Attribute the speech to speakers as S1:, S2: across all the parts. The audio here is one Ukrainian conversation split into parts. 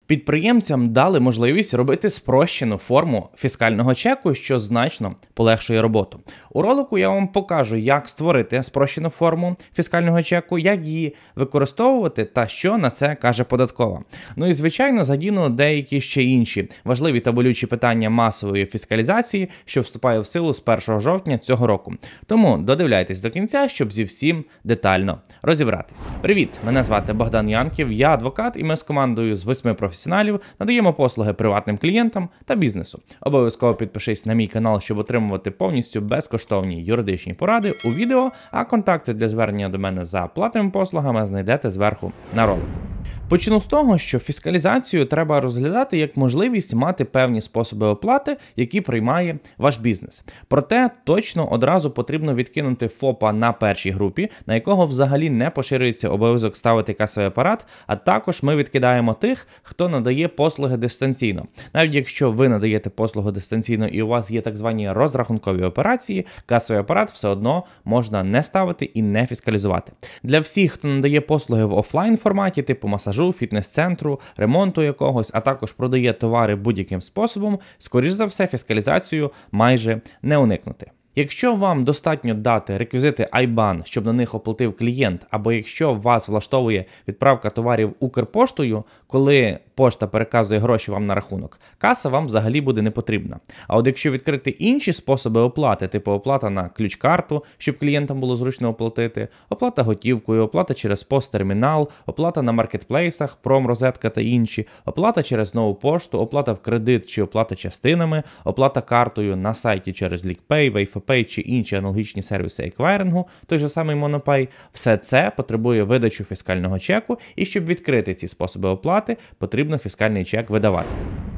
S1: Підприємцям дали можливість робити спрощену форму фіскального чеку, що значно полегшує роботу. У ролику я вам покажу, як створити спрощену форму фіскального чеку, як її використовувати та що на це каже податкова. Ну і звичайно задіну деякі ще інші важливі та болючі питання масової фіскалізації, що вступає в силу з 1 жовтня цього року. Тому додивляйтесь до кінця, щоб зі всім детально розібратись. Привіт, мене звати Богдан Янків, я адвокат і ми з командою з 8 професіоналів надаємо послуги приватним клієнтам та бізнесу. Обов'язково підпишись на мій канал, щоб отримувати повністю безкоштовні юридичні поради у відео, а контакти для звернення до мене за платними послугами знайдете зверху на ролику. Почну з того, що фіскалізацію треба розглядати як можливість мати певні способи оплати, які приймає ваш бізнес. Проте точно одразу потрібно відкинути ФОПа на першій групі, на якого взагалі не поширюється обов'язок ставити касовий апарат, а також ми відкидаємо тих, хто надає послуги дистанційно. Навіть якщо ви надаєте послугу дистанційно і у вас є так звані розрахункові операції, касовий апарат все одно можна не ставити і не фіскалізувати. Для всіх, хто надає послуги в офлайн форматі, типу масажу, фітнес-центру, ремонту якогось, а також продає товари будь-яким способом, скоріш за все фіскалізацію майже не уникнути. Якщо вам достатньо дати реквізити IBAN, щоб на них оплатив клієнт, або якщо вас влаштовує відправка товарів Укрпоштою, коли пошта переказує гроші вам на рахунок, каса вам взагалі буде не потрібна. А от якщо відкрити інші способи оплати, типу оплата на ключ-карту, щоб клієнтам було зручно оплатити, оплата готівкою, оплата через POS-термінал, оплата на маркетплейсах, Промрозетка та інші, оплата через нову пошту, оплата в кредит чи оплата частинами, оплата картою на сайті через LickPay, Wayfapay чи інші аналогічні сервіси еквайрингу, той же самий MonoPay, все це потребує видачу фіскального чеку, і щоб відкрити ці способи оплати, потрібно фіскальний чек видавати.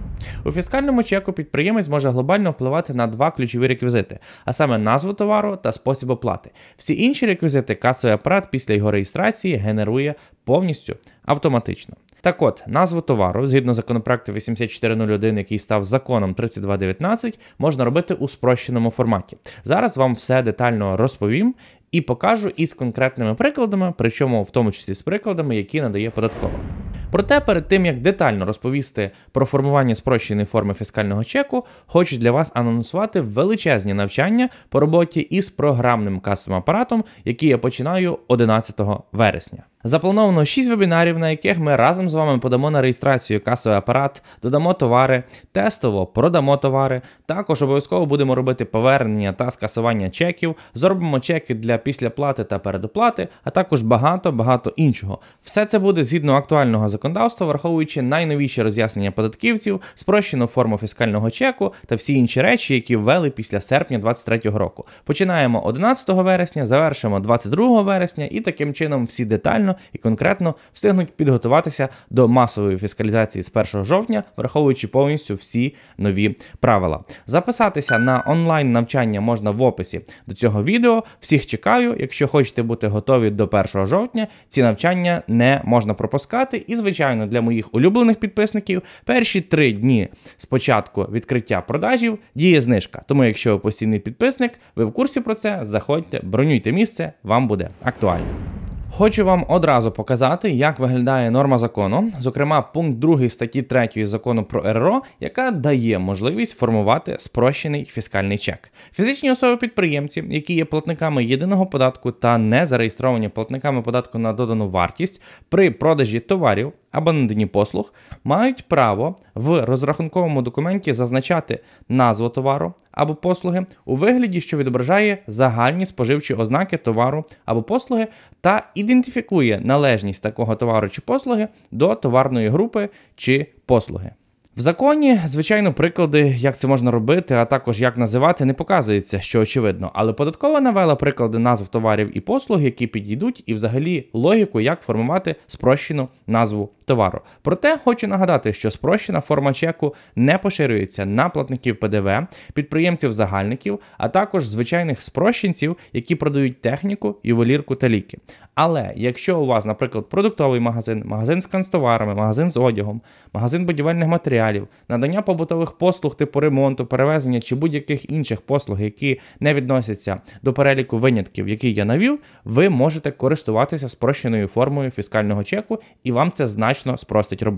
S1: У фіскальному чеку підприємець може глобально впливати на два ключові реквізити, а саме назву товару та спосіб оплати. Всі інші реквізити касовий апарат після його реєстрації генерує повністю автоматично. Так от, назву товару, згідно законопроекту 8401, який став законом 3219, можна робити у спрощеному форматі. Зараз вам все детально розповім і покажу із конкретними прикладами, причому в тому числі з прикладами, які надає податкова. Проте перед тим, як детально розповісти про формування спрощеної форми фіскального чеку, хочу для вас анонсувати величезні навчання по роботі із програмним касовим апаратом, які я починаю 11 вересня. Заплановано 6 вебінарів, на яких ми разом з вами подамо на реєстрацію касовий апарат, додамо товари, тестово продамо товари, також обов'язково будемо робити повернення та скасування чеків, зробимо чеки для післяплати та передоплати, а також багато іншого. Все це буде згідно актуального законодавства, враховуючи найновіші роз'яснення податківців, спрощену форму фіскального чеку та всі інші речі, які ввели після серпня 2023 року. Починаємо 11 вересня, завершимо 22 вересня і таким чином всі детально і конкретно встигнуть підготуватися до масової фіскалізації з 1 жовтня, враховуючи повністю всі нові правила. Записатися на онлайн-навчання можна в описі до цього відео. Всіх чекаю, якщо хочете бути готові до 1 жовтня, ці навчання не можна пропускати. І, звичайно, для моїх улюблених підписників перші 3 дні з початку відкриття продажів діє знижка. Тому, якщо ви постійний підписник, ви в курсі про це, заходьте, бронюйте місце, вам буде актуально. Хочу вам одразу показати, як виглядає норма закону, зокрема пункт 2 статті 3 закону про РРО, яка дає можливість формувати спрощений фіскальний чек. Фізичні особи-підприємці, які є платниками єдиного податку та не зареєстровані платниками податку на додану вартість, при продажі товарів або наданні послуг, мають право в розрахунковому документі зазначати назву товару або послуги у вигляді, що відображає загальні споживчі ознаки товару або послуги та ідентифікує належність такого товару чи послуги до товарної групи чи послуги. В законі, звичайно, приклади, як це можна робити, а також як називати, не показується, що очевидно. Але податкова навела приклади назв товарів і послуг, які підійдуть, і взагалі логіку, як формувати спрощену назву товару. Проте хочу нагадати, що спрощена форма чеку не поширюється на платників ПДВ, підприємців-загальників, а також звичайних спрощенців, які продають техніку, ювелірку та ліки. Але якщо у вас, наприклад, продуктовий магазин, магазин з канцтоварами, магазин з одягом, магазин будівельних матеріалів, надання побутових послуг типу ремонту, перевезення чи будь-яких інших послуг, які не відносяться до переліку винятків, який я навів, ви можете користуватися спрощеною формою фіскального чеку, і вам це значно спростить роботу.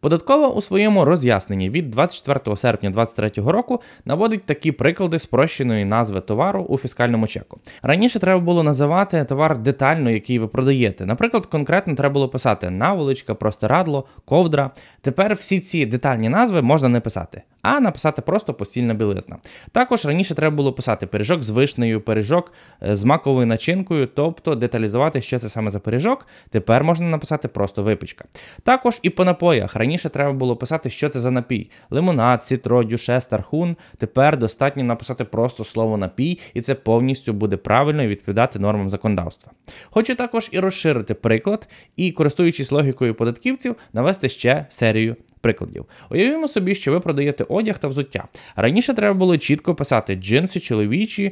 S1: Податкова у своєму роз'ясненні від 24 серпня 2023 року наводить такі приклади спрощеної назви товару у фіскальному чеку. Раніше треба було називати товар детально, який ви продаєте. Наприклад, конкретно треба було писати наволочка, простирадло, ковдра. Тепер всі ці детальні назви можна не писати, а написати просто постільна білизна. Також раніше треба було писати пиріжок з вишнею, пиріжок з маковою начинкою, тобто деталізувати, що це саме за пиріжок. Тепер можна написати просто випічка. Також і по напоях. Раніше треба було писати, що це за напій. Лимонад, сітро, дюшес, тархун. Тепер достатньо написати просто слово напій, і це повністю буде правильно і відповідати нормам законодавства. Хочу також і розширити приклад, і, користуючись логікою податківців, навести ще серію прикладів. Уявімо собі, що ви продаєте одяг та взуття. Раніше треба було чітко писати джинси чоловічі,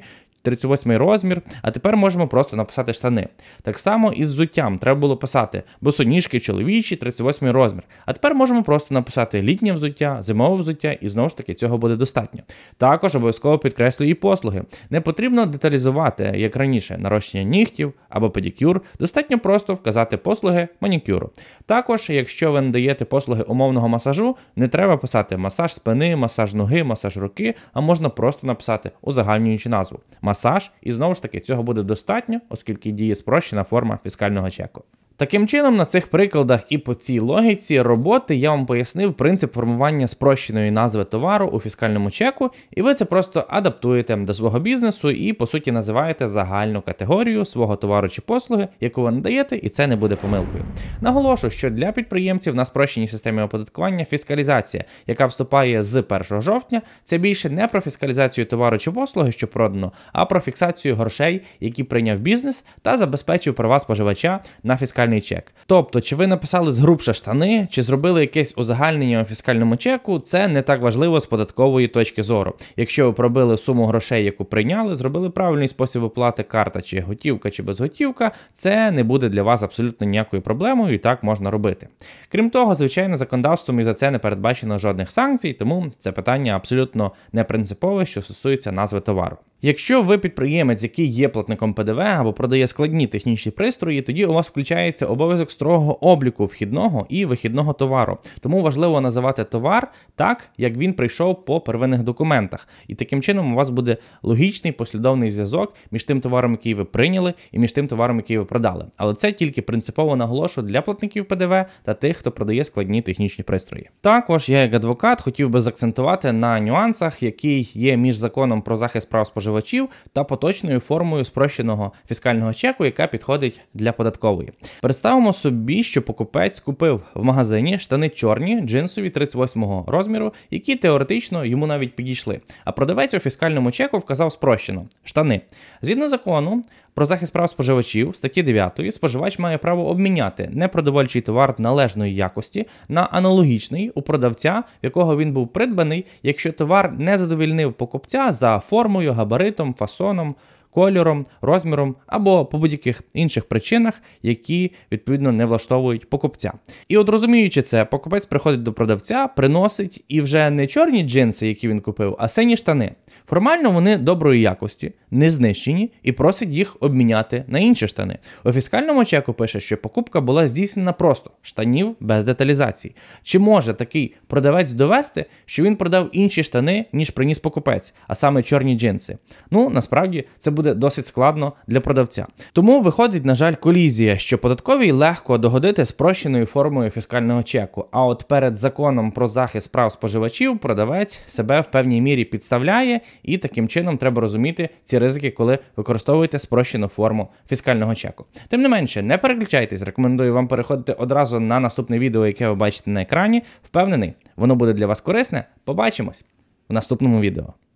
S1: 38 розмір, а тепер можемо просто написати штани. Так само і з взуттям треба було писати босоніжки чоловічі, 38 розмір. А тепер можемо просто написати літнє взуття, зимове взуття, і знову ж таки цього буде достатньо. Також обов'язково підкреслюю і послуги. Не потрібно деталізувати, як раніше, нарощення нігтів або педикюр, достатньо просто вказати послуги манікюру. Також, якщо ви надаєте послуги умовного масажу, не треба писати масаж спини, масаж ноги, масаж руки, а можна просто написати узагальнюючи назву масаж, і знову ж таки цього буде достатньо, оскільки діє спрощена форма фіскального чеку. Таким чином, на цих прикладах і по цій логіці роботи я вам пояснив принцип формування спрощеної назви товару у фіскальному чеку, і ви це просто адаптуєте до свого бізнесу і, по суті, називаєте загальну категорію свого товару чи послуги, яку ви надаєте, і це не буде помилкою. Наголошу, що для підприємців на спрощеній системі оподаткування фіскалізація, яка вступає з 1 жовтня, це більше не про фіскалізацію товару чи послуги, що продано, а про фіксацію грошей, які прийняв бізнес та забезпечив права споживача на фіскальний чек. Тобто, чи ви написали згрубше штани, чи зробили якесь узагальнення у фіскальному чеку, це не так важливо з податкової точки зору. Якщо ви пробили суму грошей, яку прийняли, зробили правильний спосіб оплати, карта чи готівка, чи безготівка, це не буде для вас абсолютно ніякою проблемою, і так можна робити. Крім того, звичайно, законодавством і за це не передбачено жодних санкцій, тому це питання абсолютно не принципове, що стосується назви товару. Якщо ви підприємець, який є платником ПДВ або продає складні технічні пристрої, тоді у вас включається обов'язок строгого обліку вхідного і вихідного товару. Тому важливо називати товар так, як він прийшов по первинних документах. І таким чином у вас буде логічний послідовний зв'язок між тим товаром, який ви прийняли, і між тим товаром, який ви продали. Але це тільки принципово наголошую для платників ПДВ та тих, хто продає складні технічні пристрої. Також я, як адвокат, хотів би заакцентувати на нюансах, які є між законом про захист прав споживачів та поточною формою спрощеного фіскального чеку, яка підходить для податкової. Представимо собі, що покупець купив в магазині штани чорні, джинсові 38 розміру, які теоретично йому навіть підійшли. А продавець у фіскальному чеку вказав спрощено – штани. Згідно закону про захист прав споживачів, статті 9, споживач має право обміняти непродовольчий товар належної якості на аналогічний у продавця, в якого він був придбаний, якщо товар не задовольнив покупця за формою, габаритом, фасоном, кольором, розміром або по будь-яких інших причинах, які, відповідно, не влаштовують покупця. І от розуміючи це, покупець приходить до продавця, приносить і вже не чорні джинси, які він купив, а сині штани. Формально вони доброї якості, не знищені і просить їх обміняти на інші штани. У фіскальному чеку пише, що покупка була здійснена просто, штанів без деталізації. Чи може такий продавець довести, що він продав інші штани, ніж приніс покупець, а саме чорні джинси? Ну, насправді, це буде досить складно для продавця. Тому виходить, на жаль, колізія, що податковій легко догодити спрощеною формою фіскального чеку, а от перед законом про захист прав споживачів продавець себе в певній мірі підставляє, і таким чином треба розуміти ці ризики, коли використовуєте спрощену форму фіскального чеку. Тим не менше, не переключайтесь, рекомендую вам переходити одразу на наступне відео, яке ви бачите на екрані. Впевнений, воно буде для вас корисне. Побачимось в наступному відео.